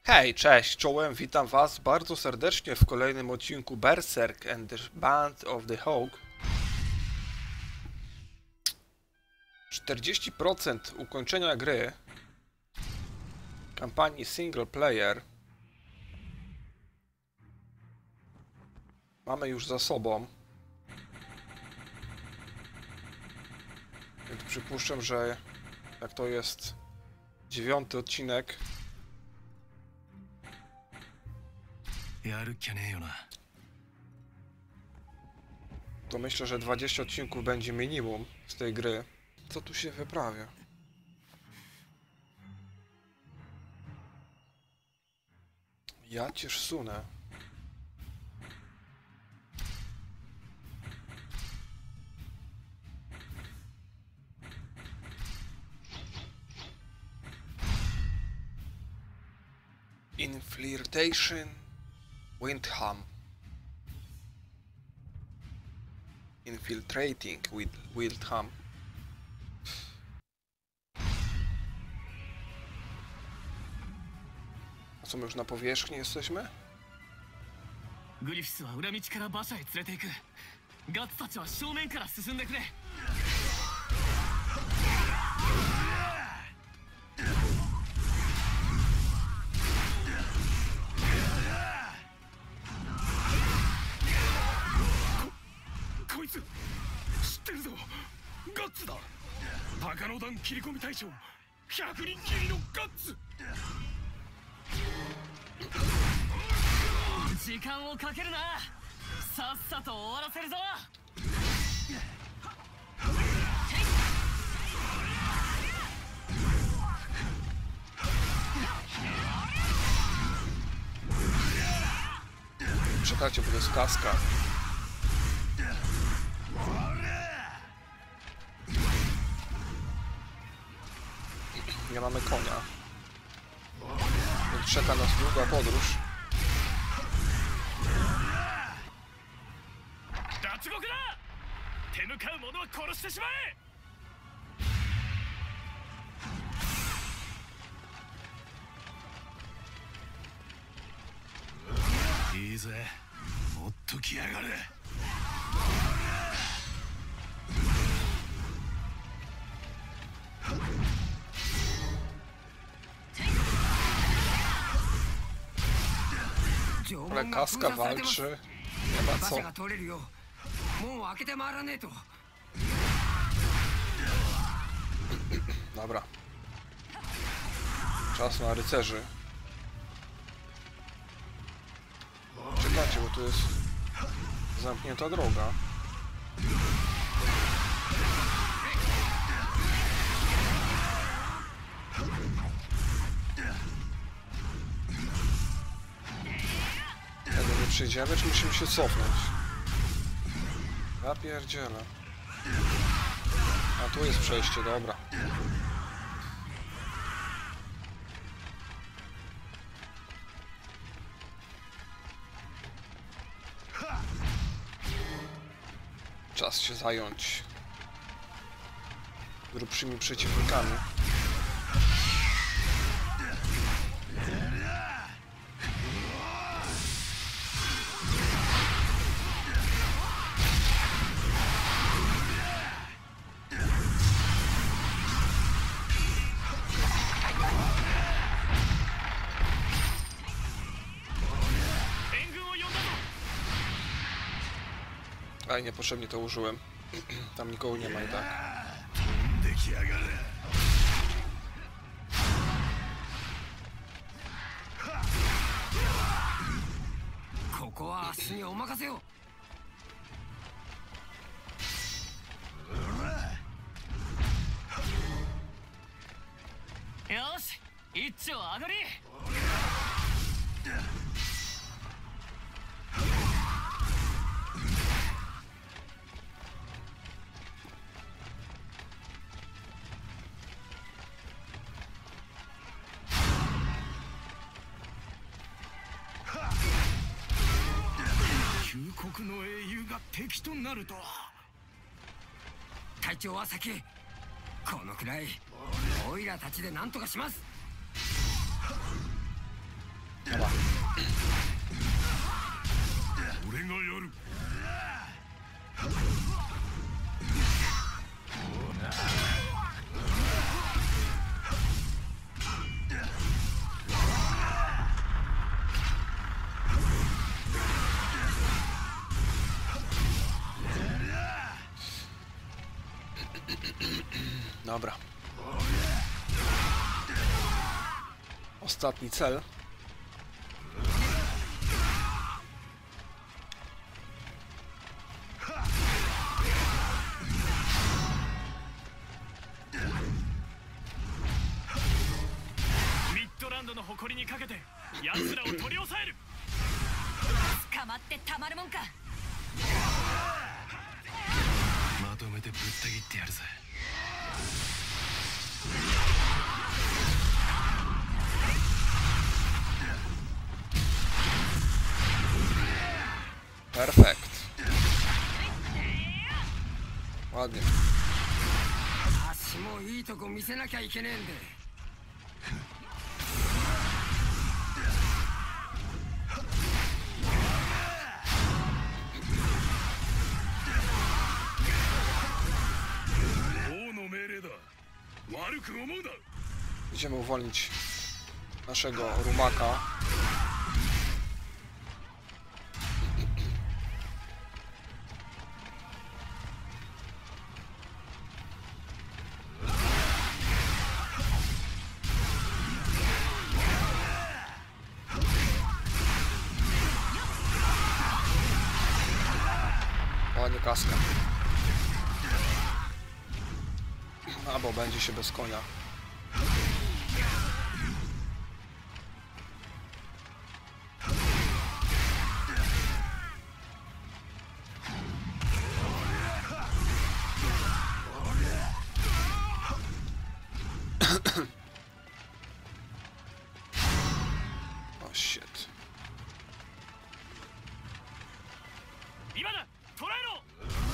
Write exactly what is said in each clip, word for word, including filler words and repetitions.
Hej, cześć, czołem, witam was bardzo serdecznie w kolejnym odcinku Berserk and the Band of the Hawk. czterdzieści procent ukończenia gry, kampanii single player, mamy już za sobą. Więc przypuszczam, że jak to jest dziewiąty odcinek, to myślę, że dwadzieścia odcinków będzie minimum z tej gry. Co tu się wyprawia? Ja cię sunę. Infiltration Windham. Infiltrating with Windham. A co, my już na powierzchni jesteśmy? グリフィスは裏道から馬車へ連れて行く。ガッツたちは正面から進んでくれ。こ、こいつ知ってるぞ。ガッツだ。高野団切り込み隊長ひゃくにん斬りのガッツ。時間をかけるな。さっさと終わらせるぞ。 Czekajcie, bo to jest kaska. Nie mamy konia. Więc czeka nas długa podróż. 脱獄だ。手向かう者は殺してしまえ。いいぜ、もっと来やがれ。 Ale kaska walczy. Nie ma co. Dobra. Czas na rycerzy. Czekajcie, bo tu jest zamknięta droga. Tego nie przejdziemy, czy musimy się cofnąć? Ja pierdzielę. A tu jest przejście, dobra. Czas się zająć grubszymi przeciwnikami. Aj, niepotrzebnie to użyłem. Tam nikogo nie ma i tak. Yoshi, 一丁上がり。旧国の英雄が敵となるとは。隊長は先。このくらいオイラたちで何とかします。 Dobra. Ostatni cel. Midland の誇りにかけて奴らを取り押さえる。 捕まってたまるもんか。 まとめてぶった切ってやるぜ。 Perfekt. Ładnie. 足もいいとこ見せなきゃいけねえんで。 王の命令だ。悪く思うな。 Idziemy uwolnić naszego rumaka. Ładnie kaska. Albo będzie się bez konia. Oh shit. 今だ、捕らえろ。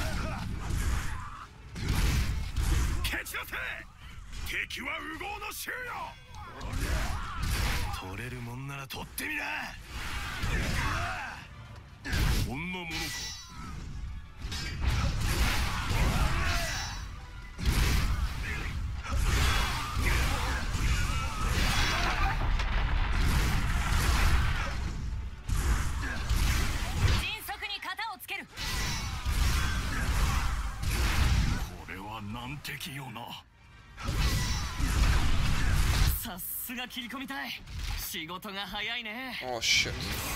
蹴散らせ。敵は烏合の衆よ。取れるもんなら取ってみな。こんなものか。 迅速に型をつける。 これは難敵よな。 さすが切り込みたい。仕事が早いね。 Oh shit.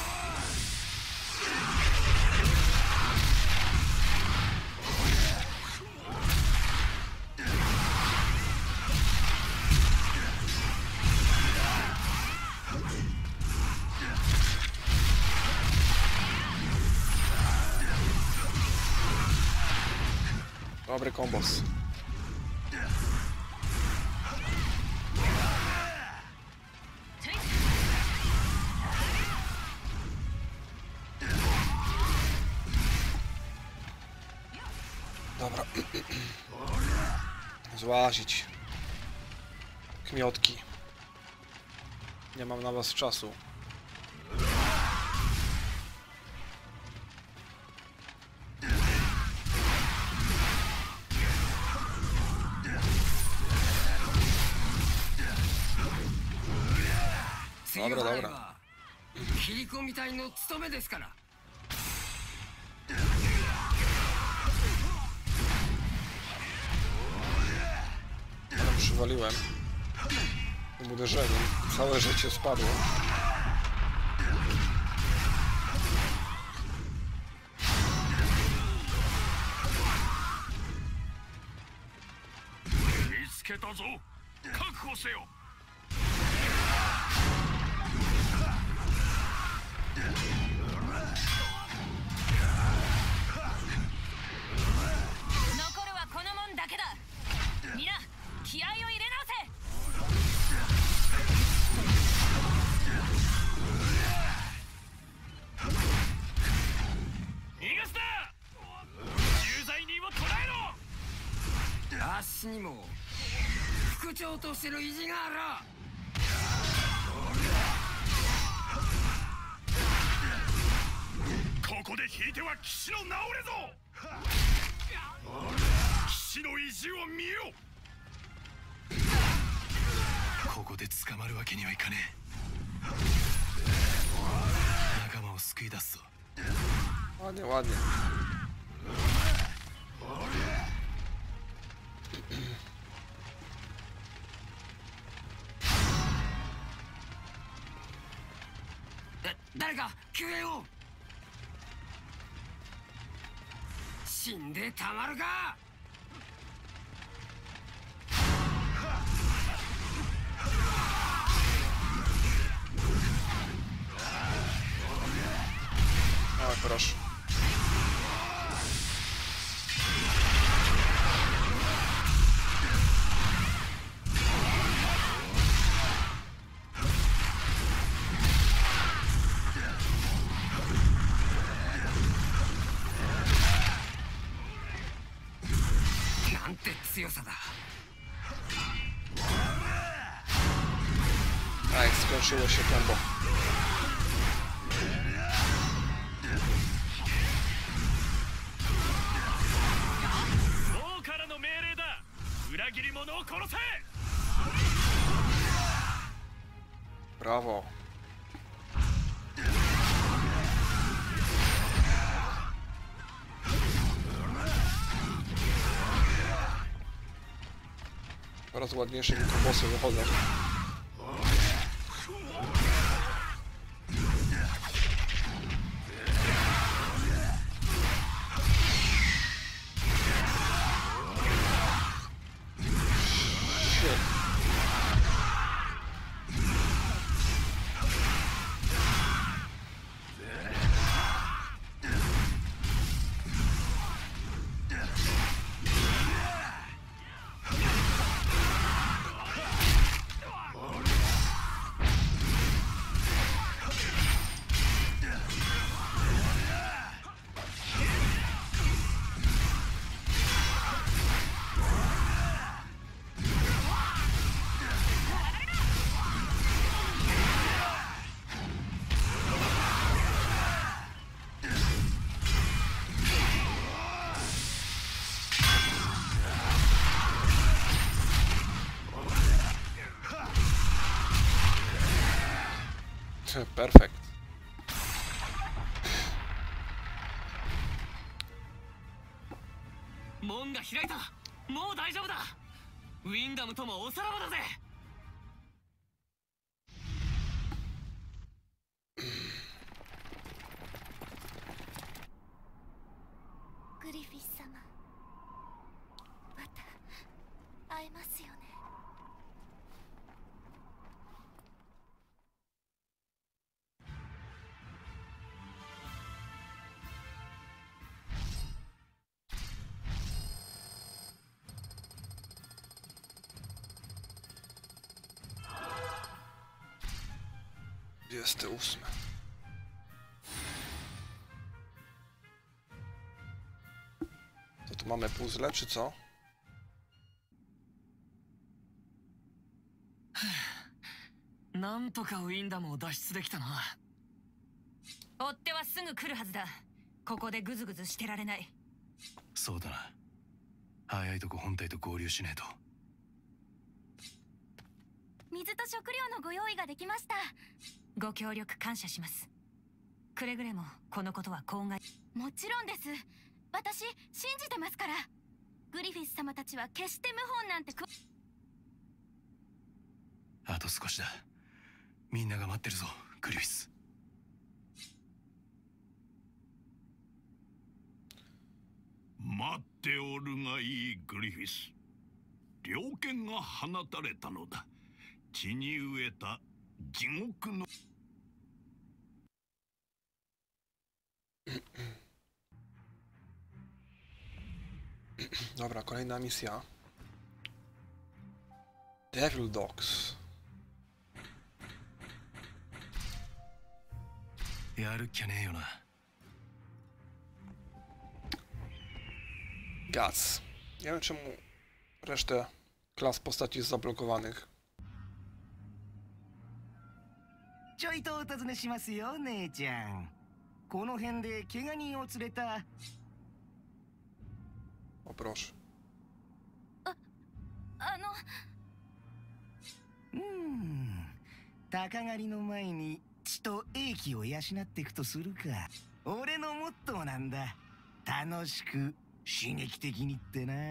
Dobry kombos. Dobra. Złazić. Kmiotki. Nie mam na was czasu. Dobra, dobra. 切り込み隊の務めですから。 Tam przywaliłem tym uderzeniem. Całe życie spadło. 私にも副長としての意地がある。 ここで引いては騎士の治れぞ。騎士の意地を見よ。ここで捕まるわけにはいかねえ。仲間を救い出すぞ。 Ładnie, ładnie. 誰か救援を。死んでたまるか。 A, proszę. Aj, skończyło się combo. Brawo. Coraz ładniejsze mi kombosy wychodzą. Perfekt. 門が開いた。もう大丈夫だ。ウィンダムともおさらばだぜ。 グリフィス様、また会えますよね。 dwudziesty ósmy. To tu mamy puzzle, czy co? なんとかウィンダムを脱出できたな。 追っ手はすぐ来るはずだ。ここでグズグズしてられない。 そうだな。早いとこ本体と合流しねえと。 水と食料のご用意ができました。 ご協力感謝します。くれぐれもこのことは口外。 もちろんです。私信じてますから。グリフィス様たちは決して謀反なんてく。 あと少しだ。みんなが待ってるぞ、グリフィス。 待っておるがいい、グリフィス。猟犬が放たれたのだ。血に飢えた地獄の Dobra, kolejna misja. Devil Dogs. やるっきゃねえよな。 Gaz. Nie wiem czemu resztę klas postaci jest zablokowanych. ちょいとお尋ねしますよ、姉ちゃん。この辺で怪我人を連れた。 O proszę. あ、あの。 うーん。鷹狩りの前に血と英気を養っていくとするか。俺のモットーなんだ。楽しく刺激的にってな。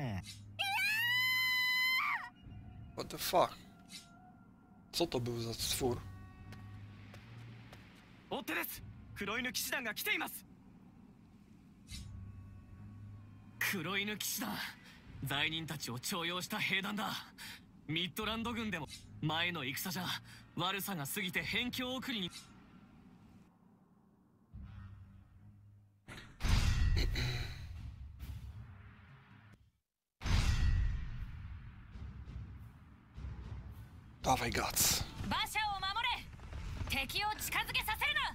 What the fuck? Co to był za stwór? 追っ手です。黒犬騎士団が来ています。黒犬騎士団、罪人たちを徴用した兵団だ。ミッドランド軍でも前の戦じゃ悪さが過ぎて辺境送りに。 Dawaj, Guts. 馬車を守れ。敵を近づけさせるな。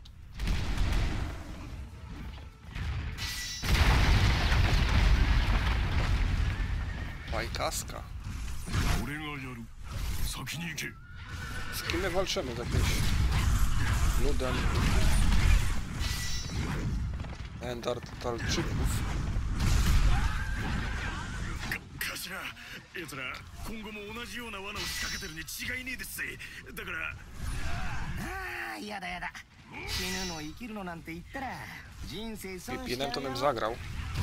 Bajkaska. 俺がやる。先に行け。 Z kim my walczymy? Z jakimś ludem Neandertalczyków. 頭、奴ら今後も同じような罠を仕掛けてるに違いねえですぜ。だから。 ああ、やだやだ。死ぬの生きるのなんて言ったら人生損しちゃうよ。 Pipinem to bym zagrał.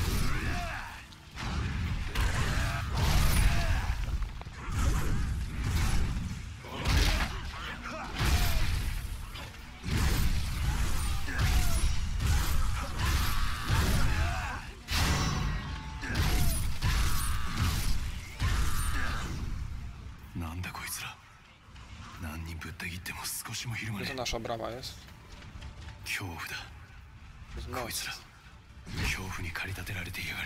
Gdzie to nasza brama jest? To jest moc. 恐怖に駆り立てられていやがる。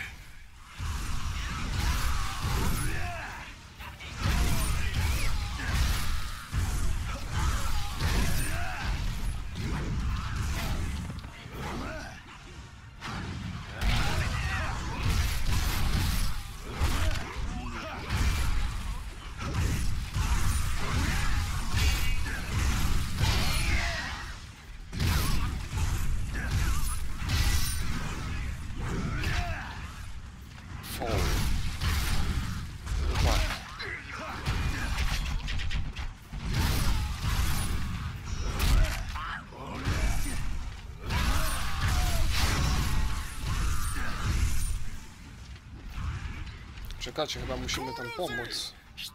Czekajcie, chyba musimy tam pomóc.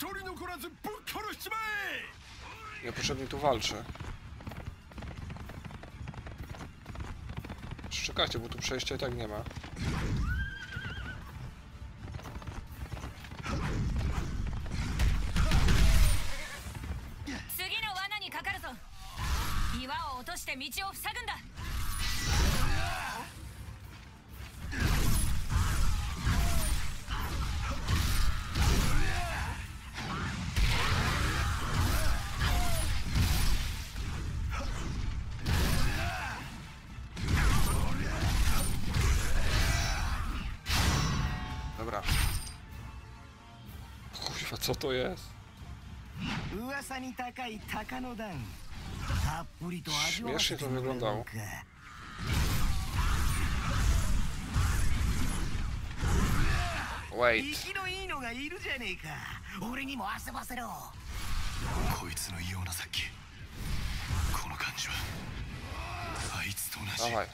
Niepotrzebnie tu walczy. Czekajcie, bo tu przejścia i tak nie ma. Dobra. Kurwa, co to jest? Śmiesznie to wyglądało. Wait. こいつの異様な殺気。この感じはあいつと同じ。 Dawaj.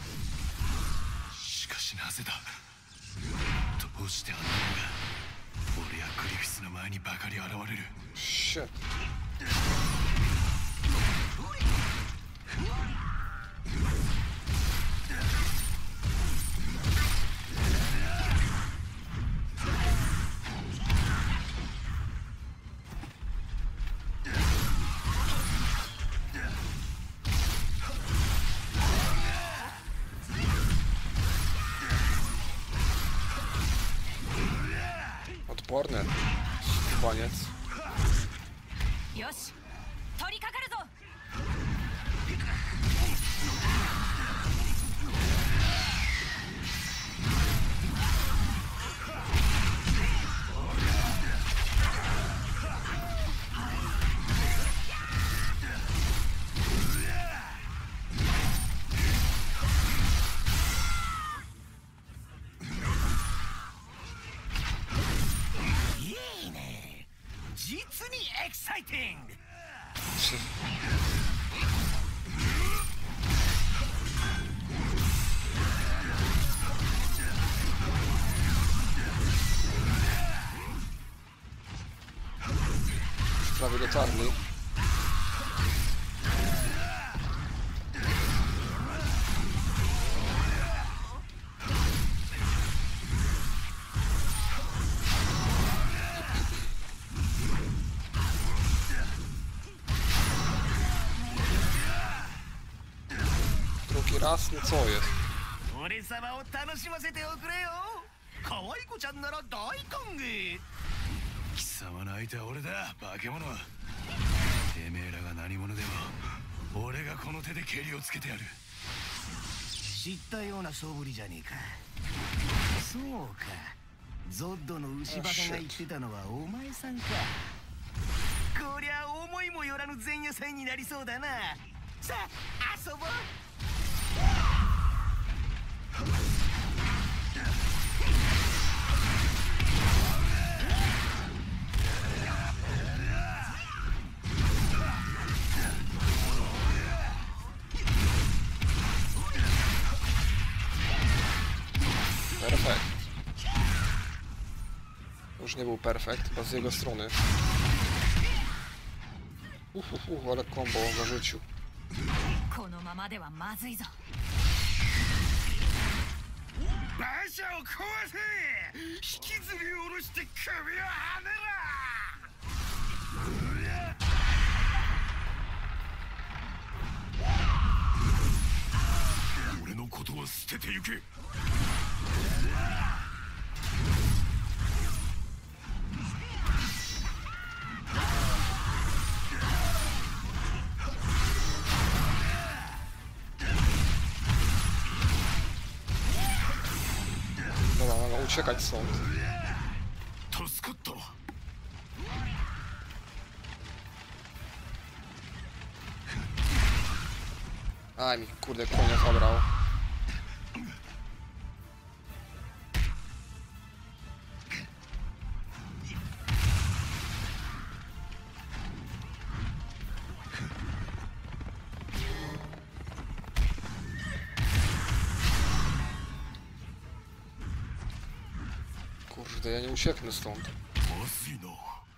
しかしなぜだ。どうしてあんなのが俺やグリフィスの前にばかり現れる。 Shit. Odporny. Koniec. よし、取り掛かるぞ。 いいね。実にエキサイティング。 Prawie dotarli. Taki raz, no co jest? 俺様を楽しませておくれよ。可愛い子ちゃんなら大歓迎。 貴様の相手は俺だ、化け物。てめえらが何者でも俺がこの手で蹴りをつけてやる。 知ったような素振りじゃねえか。そうか、ゾッドの牛バカが言ってたのはお前さんか。こりゃ思いもよらぬ前夜祭になりそうだな。さあ遊ぼう。 Perfekt. Już nie był perfekt, chyba z jego strony. Uf, uf, uf, ale kombo zarzucił. このままではまずいぞ。 馬車を壊せ。引きずり下ろして首をはねろ。俺のことを捨ててゆけ。 Dobra, mamy uciekać stąd. 助かったわ。 Aj mi, kurde, konia zabrał. Kurde, ja nie ucieknę stąd. まずいな。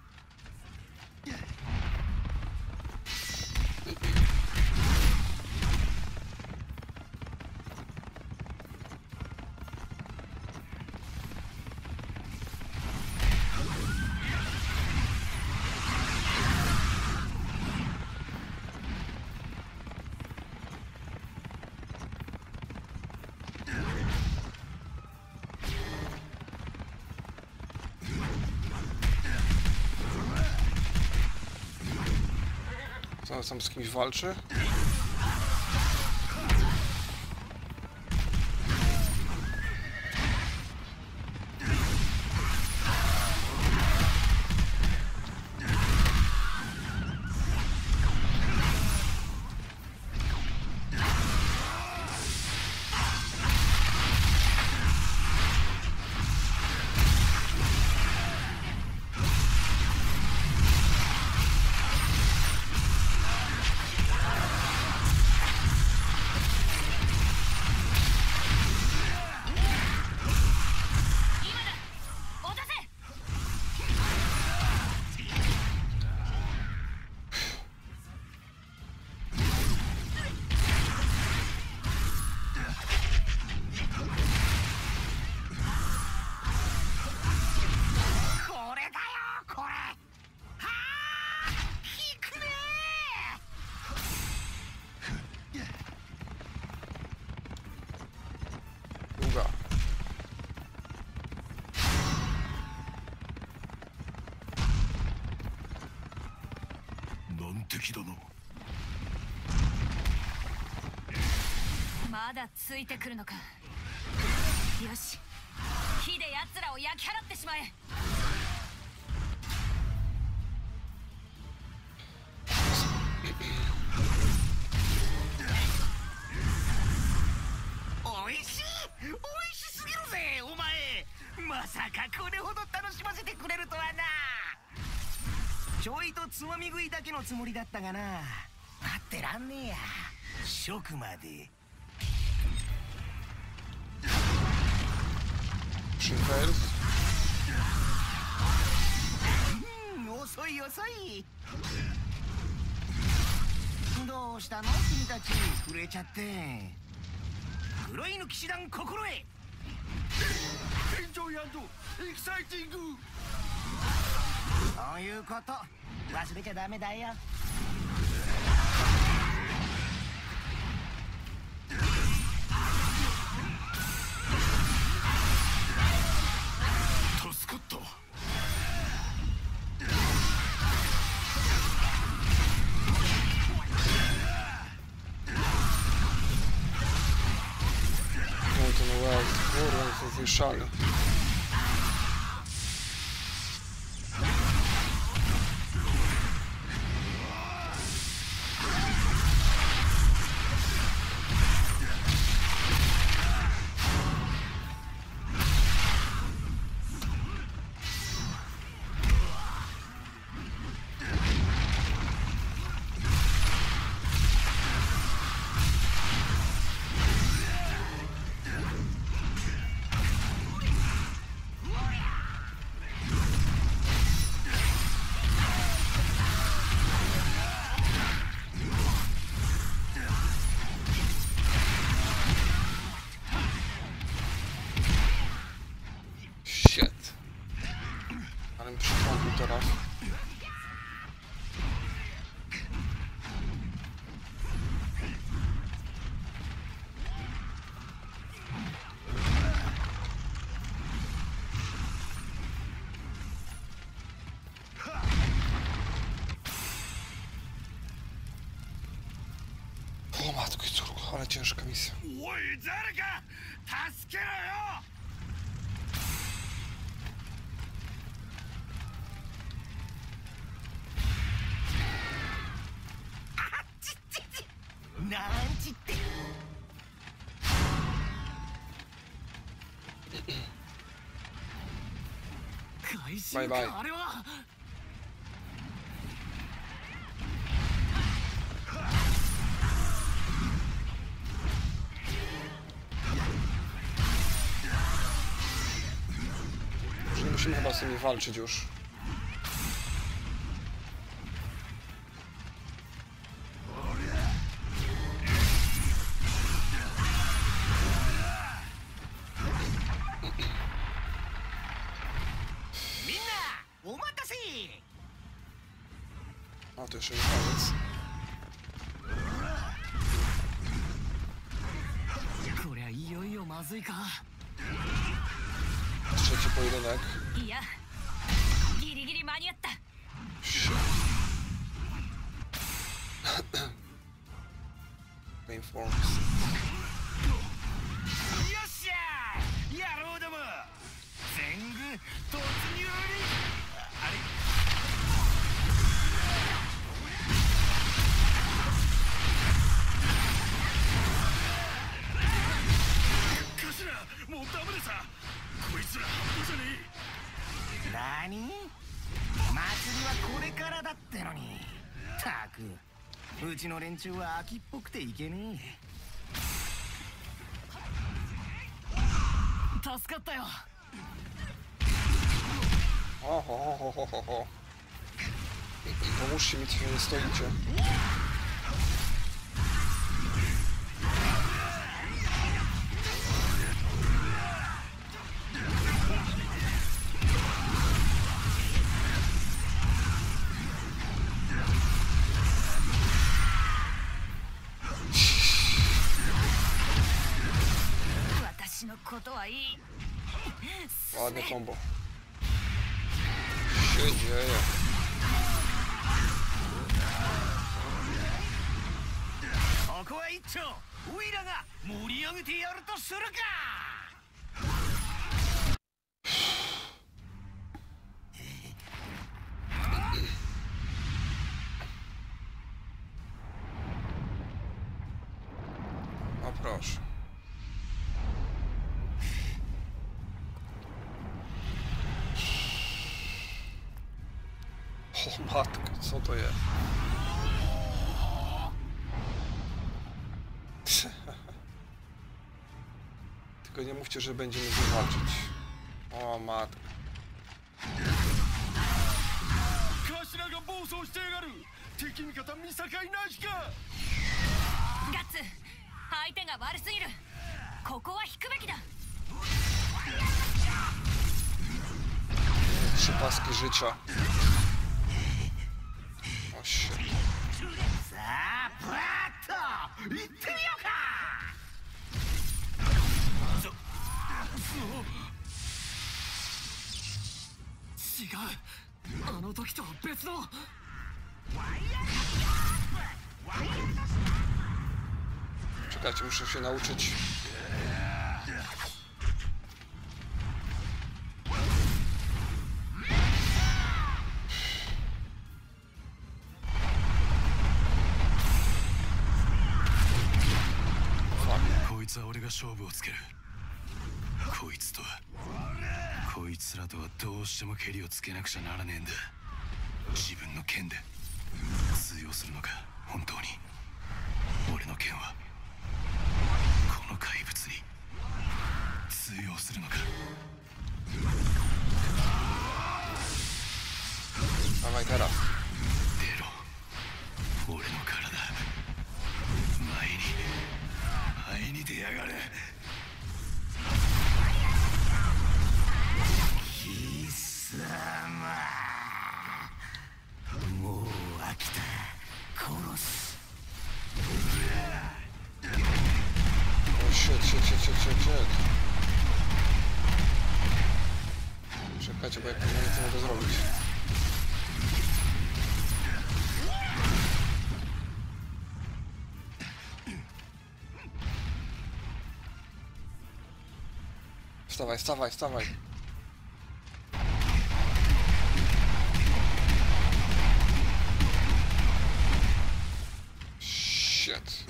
Zaraz tam z kimś walczy. Długa. 難敵だな。 まだついてくるのか。よし、火で奴らを焼き払ってしまえ。 おいしい、おいしすぎるぜお前。まさかこれほど楽しませてくれるとはな。ちょいとつまみ食いだけのつもりだったがな。待ってらんねえや、食まで。うん、遅い遅い。どうしたの君たち、震えちゃって。黒犬騎士団心得。 エンジョイ&エキサイティング。 そういうこと忘れちゃダメだよ。 West, kurwa, to jest zniszczalny. Shit. Ale mi przytrąbił teraz. O matko, córko, ale ciężka misja. おい誰か助けろよなんちって回収バイバイかあれは。 Że musimy chyba z nimi walczyć już. A to jeszcze nie koniec. こりゃいよいよまずいか。 Trzeci pojedynek. いやギリギリ間に合った Shit. Main forms. よっしゃー野郎ども全軍突入あれもうダメでさこいつら半端じゃねえ何祭りはこれからだってのにたくうちの連中は秋っぽくていけね助かったよ。 O, ho, ho, ho, ho, ho, ho. Pomóżcie mi, co nie stoicie. Ładne combo. Co się dzieje? ここは一丁オイラが盛り上げてやるとするか O proszę. O matko, co to jest? Tylko nie mówcie, że będziemy walczyć. O matko. 頭が暴走してやがる敵味方見境なしかガッツ相手が悪すぎるここは引くべきだ Trzy paski życia. O shit. さあプラッと行ってみようか違う。あの時とは別の。 Czekajcie, muszę się nauczyć つは俺が勝負をつける。こいつとはこいつらとはどうしてもケリをつけなくちゃならねえんだ。自分の剣で通用するのか。本当に俺の剣はこの怪物に通用するのか。 甘いから出ろ、俺の体。前に前に出やがる。 貴様、もう飽きた。殺す。 O shit, shit, shit, shit, shit, shit. Czekajcie, bo jak nie chcę tego zrobić. Wstawaj, wstawaj, wstawaj. Shit.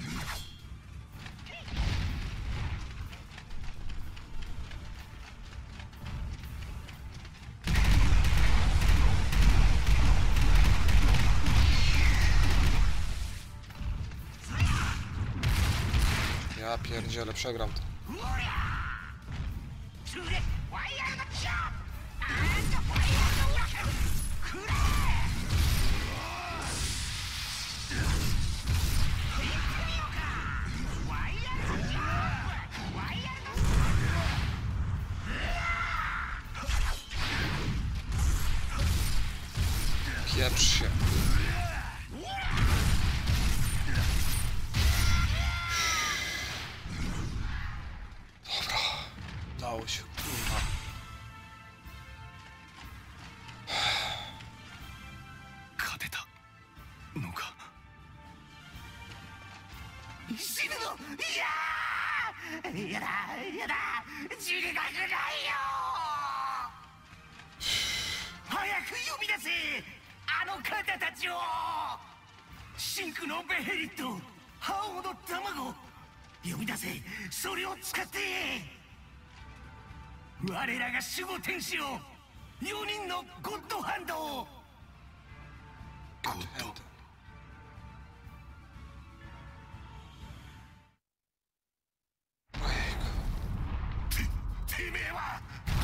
Ja pierdzielę, przegram to. Pieprz się. Dobra, dało się, kurwa. Kadetaのか。 死ぬの。いやー、やだやだ、死にたくないよ。早く呼び出せ、あの方たちを。真空のベヘリット、覇王の卵、呼び出せ。それを使って我らが守護天使を、よにんのゴッドハンドを。 ゴッド。 てめえは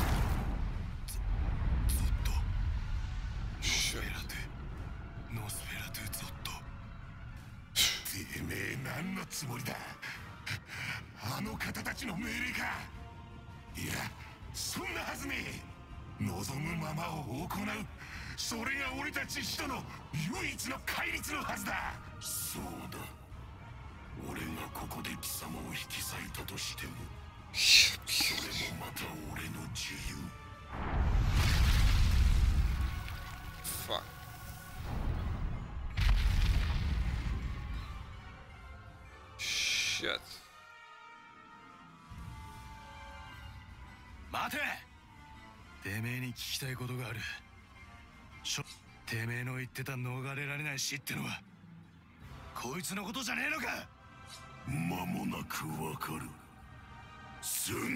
ゾッとノスフェラトゥノスフェラトゥゾッと。 てめえ何のつもりだ。あの方たちの命令か。いや、そんなはずねえ。望むままを行う、それが俺たち使徒の唯一の戒律のはずだ。そうだ、俺がここで貴様を引き裂いたとしても、それもまた俺の自由。 Fuck. Shit. 待て。てめえに聞きたいことがある。しょてめえの言ってた逃れられない死ってのはこいつのことじゃねえのか。 間もなくわかる。すぐに。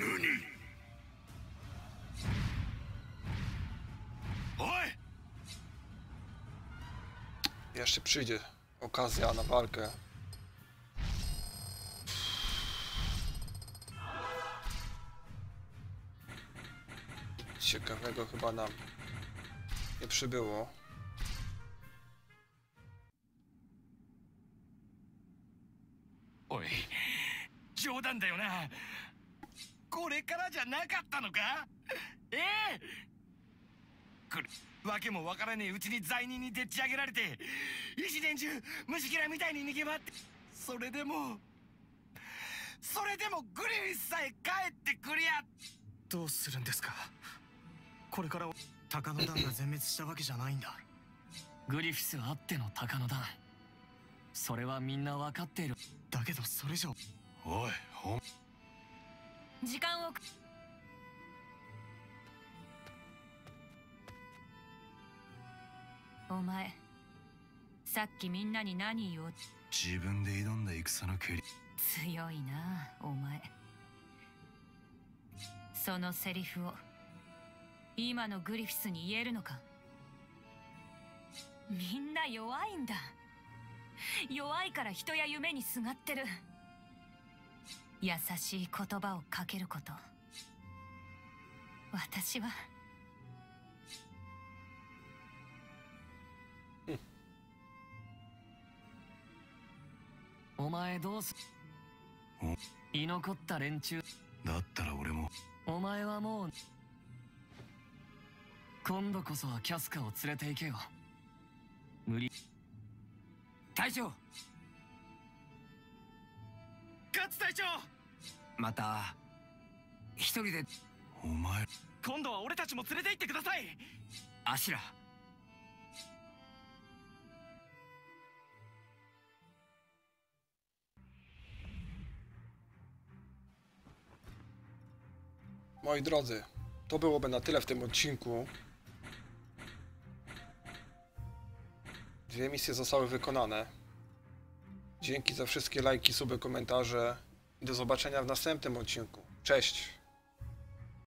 おい。 Jeszcze przyjdzie okazja na walkę. Ciekawego chyba nam nie przybyło. Oj, 冗談だよな。これからじゃなかったのか。ええ。これわけもわからねえうちに罪人にでっち上げられて、一年中虫けらみたいに逃げ回って、それでもそれでもグリフィスさえ帰ってくりゃ。どうするんですか。これから鷹の団が全滅したわけじゃないんだ。 グリフィスあっての鷹の団、それはみんな分かっている。 だけどそれじゃ。 おい、ほん時間を。お前さっきみんなに何言おう。 自分で挑んだ戦の蹴り。 強いなお前。そのセリフを今のグリフィスに言えるのか。みんな弱いんだ。弱いから人や夢にすがってる。優しい言葉をかけること、私はお前どうす居残った連中だったら俺も。 お前はもう今度こそはキャスカを連れて行けよ。無理。 隊長。 勝隊長。 また一人で。 お前今度は俺たちも連れて行ってください。 アシュラ。 Moi drodzy, to byłoby na tyle w tym odcinku. Dwie misje zostały wykonane. Dzięki za wszystkie lajki, suby, komentarze i do zobaczenia w następnym odcinku. Cześć!